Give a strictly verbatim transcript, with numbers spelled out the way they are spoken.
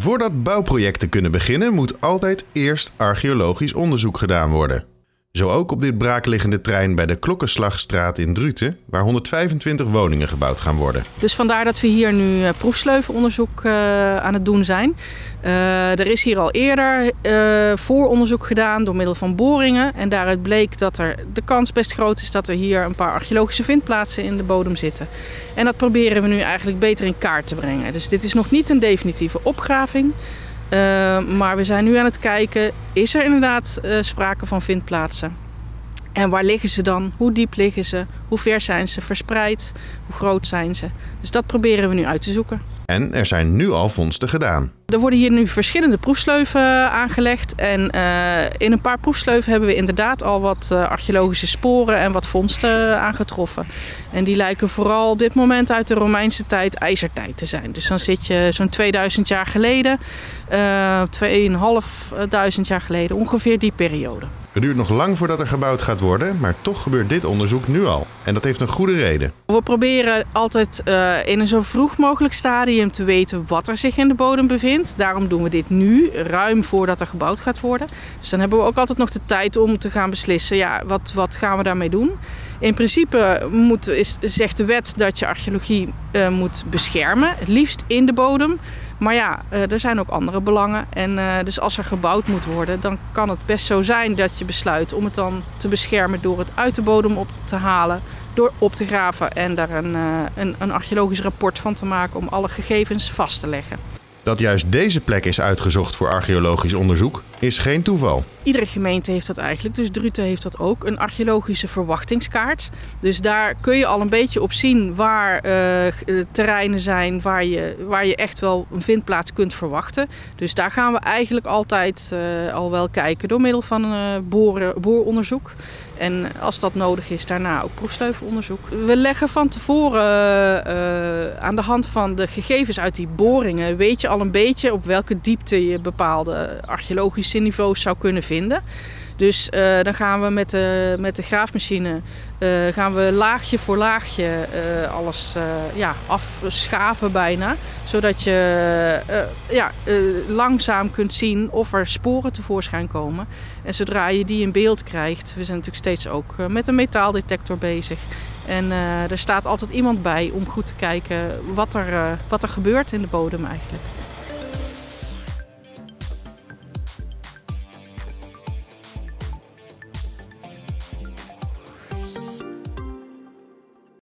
Voordat bouwprojecten kunnen beginnen, moet altijd eerst archeologisch onderzoek gedaan worden. Zo ook op dit braakliggende terrein bij de Klokkenslagstraat in Druten, waar honderdvijfentwintig woningen gebouwd gaan worden. Dus vandaar dat we hier nu uh, proefsleuvenonderzoek uh, aan het doen zijn. Uh, er is hier al eerder uh, vooronderzoek gedaan door middel van boringen. En daaruit bleek dat er de kans best groot is dat er hier een paar archeologische vindplaatsen in de bodem zitten. En dat proberen we nu eigenlijk beter in kaart te brengen. Dus dit is nog niet een definitieve opgraving. Uh, maar we zijn nu aan het kijken, is er inderdaad uh, sprake van vindplaatsen? En waar liggen ze dan? Hoe diep liggen ze? Hoe ver zijn ze verspreid? Hoe groot zijn ze? Dus dat proberen we nu uit te zoeken. En er zijn nu al vondsten gedaan. Er worden hier nu verschillende proefsleuven aangelegd. En uh, in een paar proefsleuven hebben we inderdaad al wat uh, archeologische sporen en wat vondsten aangetroffen. En die lijken vooral op dit moment uit de Romeinse tijd, ijzertijd te zijn. Dus dan zit je zo'n tweeduizend jaar geleden, uh, tweeduizend jaar geleden, ongeveer die periode. Het duurt nog lang voordat er gebouwd gaat worden, maar toch gebeurt dit onderzoek nu al. En dat heeft een goede reden. We proberen altijd uh, in een zo vroeg mogelijk stadium te weten wat er zich in de bodem bevindt. Daarom doen we dit nu, ruim voordat er gebouwd gaat worden. Dus dan hebben we ook altijd nog de tijd om te gaan beslissen, ja, wat, wat gaan we daarmee doen? In principe moet, is, zegt de wet dat je archeologie uh, moet beschermen, het liefst in de bodem. Maar ja, uh, er zijn ook andere belangen. En uh, dus als er gebouwd moet worden, dan kan het best zo zijn dat je besluit om het dan te beschermen door het uit de bodem op te halen, door op te graven en daar een, uh, een, een archeologisch rapport van te maken om alle gegevens vast te leggen. Dat juist deze plek is uitgezocht voor archeologisch onderzoek is geen toeval. Iedere gemeente heeft dat eigenlijk, dus Druten heeft dat ook, een archeologische verwachtingskaart. Dus daar kun je al een beetje op zien waar uh, terreinen zijn waar je, waar je echt wel een vindplaats kunt verwachten. Dus daar gaan we eigenlijk altijd uh, al wel kijken door middel van uh, boren, booronderzoek. En als dat nodig is, daarna ook proefsleuvenonderzoek. We leggen van tevoren uh, aan de hand van de gegevens uit die boringen, weet je al een beetje op welke diepte je bepaalde archeologische niveaus zou kunnen vinden. Dus uh, dan gaan we met de, met de graafmachine uh, gaan we laagje voor laagje uh, alles uh, ja, afschaven bijna. Zodat je uh, ja, uh, langzaam kunt zien of er sporen tevoorschijn komen. En zodra je die in beeld krijgt, we zijn natuurlijk steeds ook uh, met een metaaldetector bezig. En uh, er staat altijd iemand bij om goed te kijken wat er, uh, wat er gebeurt in de bodem eigenlijk.